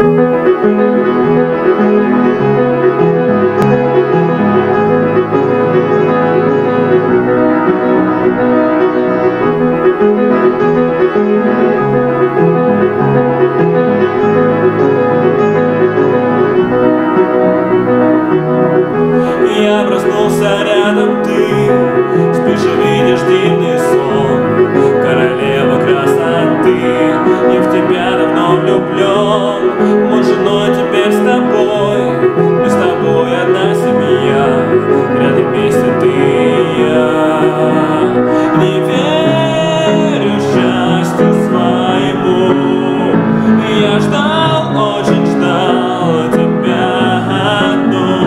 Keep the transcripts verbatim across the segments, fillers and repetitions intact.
Я проснулся рядом, ты спишь и видишь дивный сон. Королева красоты, я в тебя давно влюблен. Мы с женой теперь с тобой, мы с тобой одна семья. Рядом вместе ты и я. Не верю счастью своему, я ждал, очень ждал тебя одну.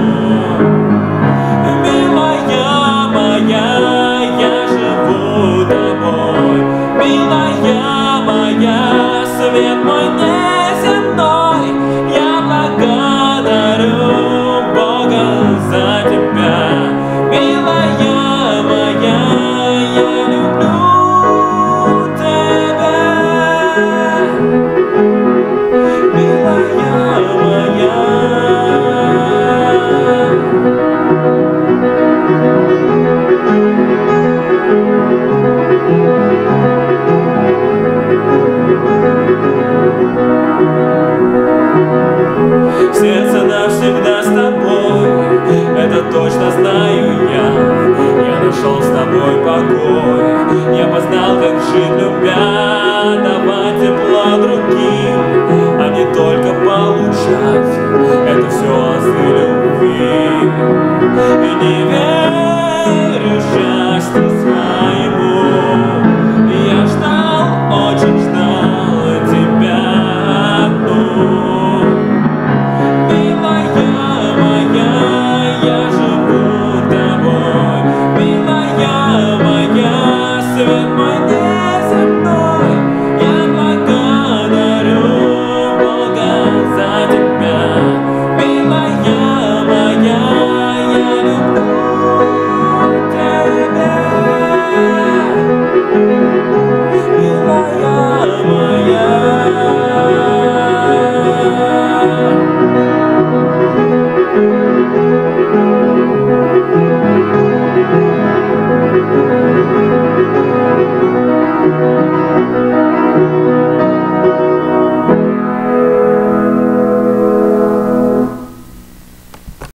Милая моя, я живу тобой. Милая моя, свет мой неземной. Я благодарю Бога за тебя. Милая моя, я люблю тебя. Милая моя. Сердце навсегда с тобой, это точно знаю я. Я нашел с тобой покой, я познал, как жить любя. Давать тепло другим, а не только получать. Это все азы любви. И не